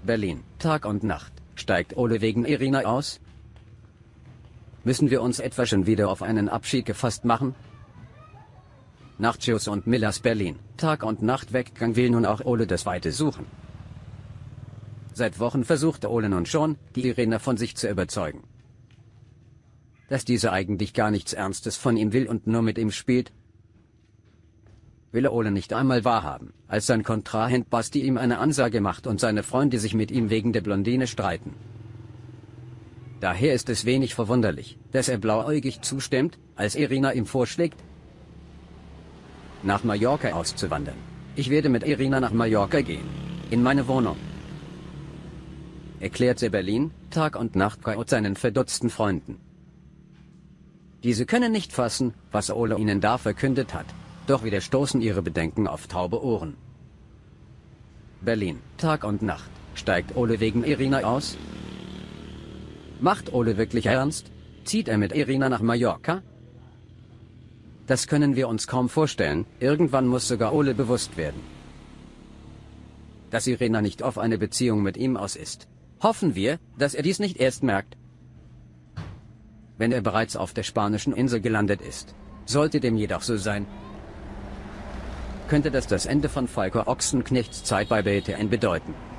Berlin, Tag und Nacht. Steigt Ole wegen Irina aus? Müssen wir uns etwa schon wieder auf einen Abschied gefasst machen? Nachtschuss und Millers Berlin, Tag und Nacht Weggang will nun auch Ole das Weite suchen. Seit Wochen versuchte Ole nun schon, die Irina von sich zu überzeugen. Dass diese eigentlich gar nichts Ernstes von ihm will und nur mit ihm spielt, will Ole nicht einmal wahrhaben, als sein Kontrahent Basti ihm eine Ansage macht und seine Freunde sich mit ihm wegen der Blondine streiten. Daher ist es wenig verwunderlich, dass er blauäugig zustimmt, als Irina ihm vorschlägt, nach Mallorca auszuwandern. Ich werde mit Irina nach Mallorca gehen. In meine Wohnung. Erklärt sie Berlin, Tag und Nacht und seinen verdutzten Freunden. Diese können nicht fassen, was Ole ihnen da verkündet hat, doch wieder stoßen ihre Bedenken auf taube Ohren. Berlin, Tag und Nacht. Steigt Ole wegen Irina aus? Macht Ole wirklich ernst? Zieht er mit Irina nach Mallorca? Das können wir uns kaum vorstellen, irgendwann muss sogar Ole bewusst werden, dass Irina nicht auf eine Beziehung mit ihm aus ist. Hoffen wir, dass er dies nicht erst merkt, wenn er bereits auf der spanischen Insel gelandet ist. Sollte dem jedoch so sein, könnte das Ende von Volker Ochsenknechts Zeit bei BTN bedeuten.